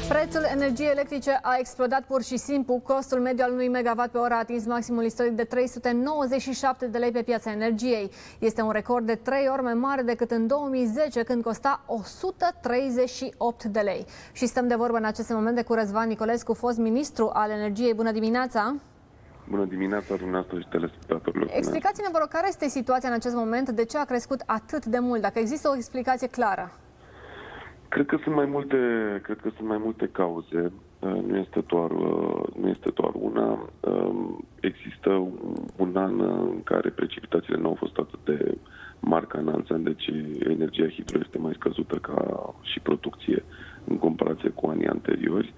Prețul energiei electrice a explodat pur și simplu. Costul mediu al unui megawatt pe oră a atins maximul istoric de 397 de lei pe piața energiei. Este un record de 3 ori mai mare decât în 2010, când costa 138 de lei. Și stăm de vorbă în aceste momente cu Răzvan Nicolescu, fost ministru al energiei. Bună dimineața! Bună dimineața, dumneavoastră și telespectatorilor. Explicați-ne, vă rog, care este situația în acest moment? De ce a crescut atât de mult? Dacă există o explicație clară. Cred că sunt mai multe cauze. Nu este doar una. Există un an în care precipitațiile nu au fost atât de mari ca în alți ani, deci energia hidro este mai scăzută ca și producție în comparație cu anii anteriori.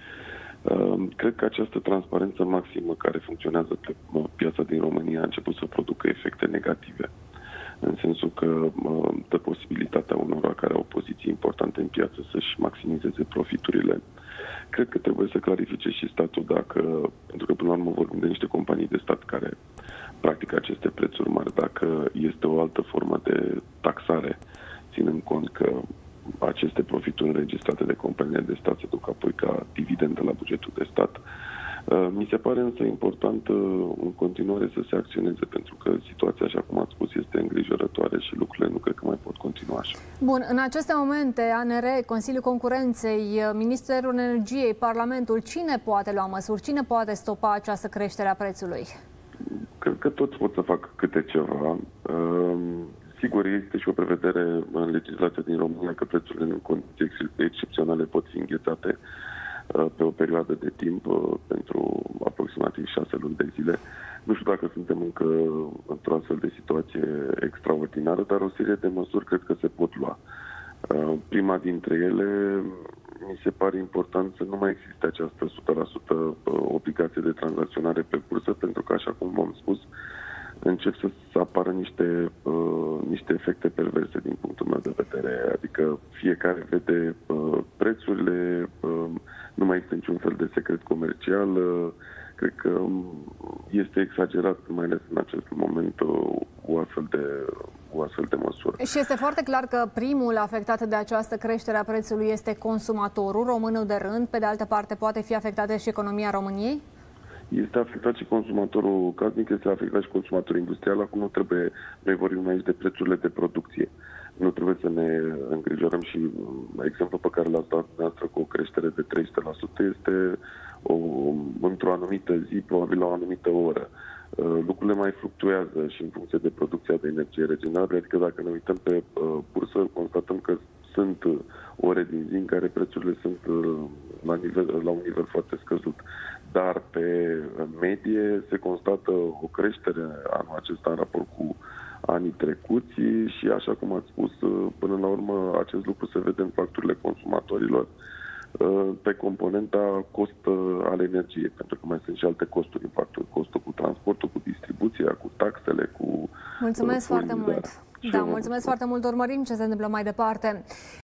Cred că această transparență maximă care funcționează pe piața din România a început să producă efecte negative, în sensul că dă posibilitatea unora care au poziții importante în piață să-și maximizeze profiturile. Cred că trebuie să clarifice și statul pentru că până la urmă vorbim de niște companii de stat care practică aceste prețuri mari, dacă este o altă formă de taxare, ținând cont că aceste profituri înregistrate de companiile de stat se duc apoi ca dividende la bugetul de stat. Mi se pare însă important în continuare să se acționeze, pentru că situația, așa cum ați spus, este îngrijorătoare și lucrurile nu cred că mai pot continua așa. Bun, în aceste momente, ANR, Consiliul Concurenței, Ministerul Energiei, Parlamentul, cine poate lua măsuri? Cine poate stopa această creștere a prețului? Cred că toți pot să facă câte ceva. Sigur, este și o prevedere în legislația din România că prețurile în condiții excepționale pot fi înghețate pe o perioadă de timp, pentru aproximativ 6 luni de zile. Nu știu dacă suntem încă într-o astfel de situație extraordinară, dar o serie de măsuri cred că se pot lua. Prima dintre ele, mi se pare important să nu mai existe această 100% obligație de tranzacționare pe bursă, pentru că, așa cum v-am spus, încep să apară niște efecte perverse din punctul meu de vedere. Adică fiecare vede prețurile, nu mai este niciun fel de secret comercial. Cred că este exagerat, mai ales în acest moment, o astfel de măsură. Și este foarte clar că primul afectat de această creștere a prețului este consumatorul, românul de rând. Pe de altă parte, poate fi afectată și economia României? Este afectat și consumatorul casnic, este afectat și consumatorul industrial. Acum noi vorbim aici de prețurile de producție. Nu trebuie să ne îngrijorăm și exemplul pe care l-ați dat dumneavoastră cu o creștere de 300% este într-o anumită zi, probabil la o anumită oră. Lucrurile mai fluctuează și în funcție de producția de energie regenerabilă, adică dacă ne uităm pe bursă, constatăm că sunt ore din zi în care prețurile sunt la un nivel foarte scăzut. Dar pe medie se constată o creștere anul acesta în raport cu anii trecuți și, așa cum ați spus, până la urmă acest lucru se vede în facturile consumatorilor pe componenta cost al energiei, pentru că mai sunt și alte costuri în facturi, costul cu transportul, cu distribuția, cu taxele, cu... Mulțumesc foarte mult! Da, mulțumesc foarte mult. Urmărim ce se întâmplă mai departe.